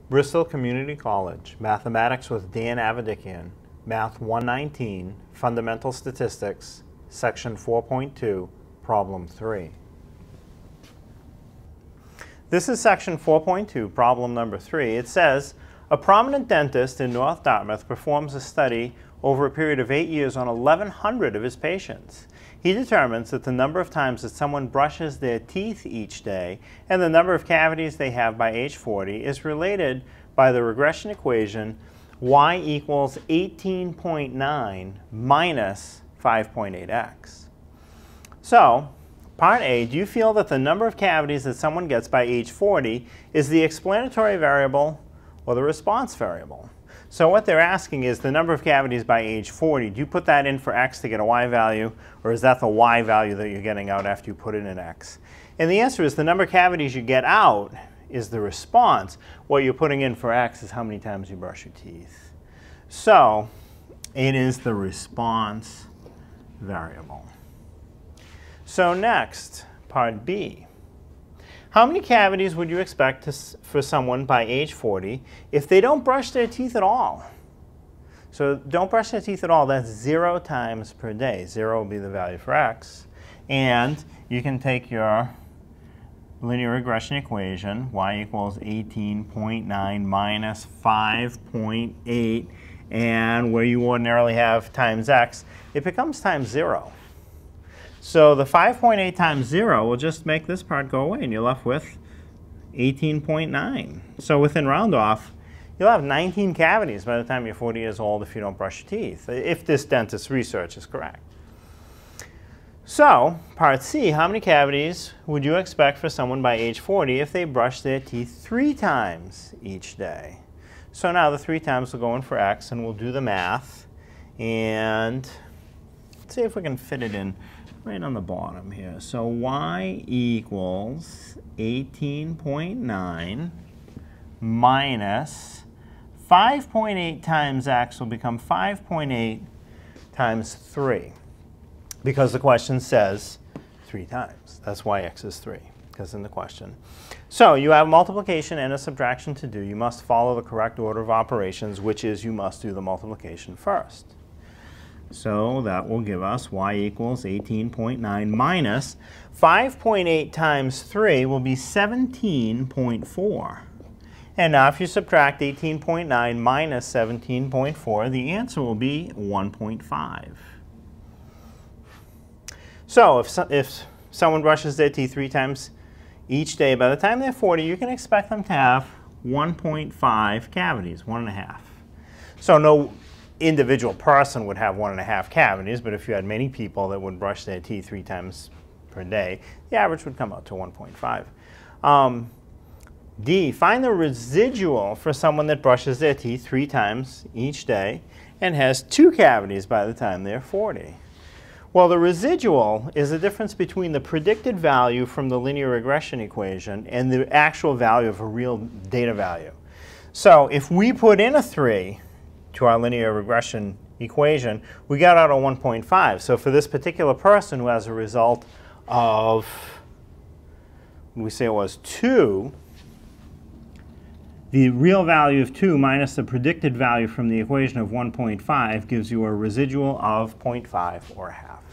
Bristol Community College, Mathematics with Dan Avedikian, Math 119, Fundamental Statistics, Section 4.2, Problem 3. This is Section 4.2, Problem number 3. It says, a prominent dentist in North Dartmouth performs a study over a period of 8 years on 1,100 of his patients. He determines that the number of times that someone brushes their teeth each day and the number of cavities they have by age 40 is related by the regression equation y equals 18.9 minus 5.8x. So, part A, do you feel that the number of cavities that someone gets by age 40 is the explanatory variable or the response variable? So what they're asking is the number of cavities by age 40. Do you put that in for x to get a y value, or is that the y value that you're getting out after you put it in x? And the answer is the number of cavities you get out is the response. What you're putting in for x is how many times you brush your teeth. So it is the response variable. So next, part B. How many cavities would you expect for someone by age 40 if they don't brush their teeth at all? So don't brush their teeth at all. That's 0 times per day. 0 will be the value for x. And you can take your linear regression equation, y equals 18.9 minus 5.8, and where you ordinarily have times x, it becomes times 0. So the 5.8 times 0 will just make this part go away, and you're left with 18.9. So within round off, you'll have 19 cavities by the time you're 40 years old if you don't brush your teeth, if this dentist's research is correct. So, part C, how many cavities would you expect for someone by age 40 if they brush their teeth 3 times each day? So now the 3 times will go in for x, and we'll do the math. And let's see if we can fit it in right on the bottom here. So y equals 18.9 minus 5.8 times x will become 5.8 times 3. Because the question says 3 times. That's why x is 3, because in the question. So you have multiplication and a subtraction to do. You must follow the correct order of operations, which is you must do the multiplication first. So that will give us y equals 18.9 minus 5.8 times 3 will be 17.4. And now if you subtract 18.9 minus 17.4, the answer will be 1.5. So if someone brushes their teeth 3 times each day, by the time they're 40, you can expect them to have 1.5 cavities, 1.5. So no individual person would have 1.5 cavities, but if you had many people that would brush their teeth 3 times per day, the average would come out to 1.5. D, find the residual for someone that brushes their teeth 3 times each day and has 2 cavities by the time they're 40. Well, the residual is the difference between the predicted value from the linear regression equation and the actual value of a real data value. So if we put in a 3 to our linear regression equation, we got out a 1.5. So for this particular person who has a result of, we say it was 2, the real value of 2 minus the predicted value from the equation of 1.5 gives you a residual of 0.5 or a half.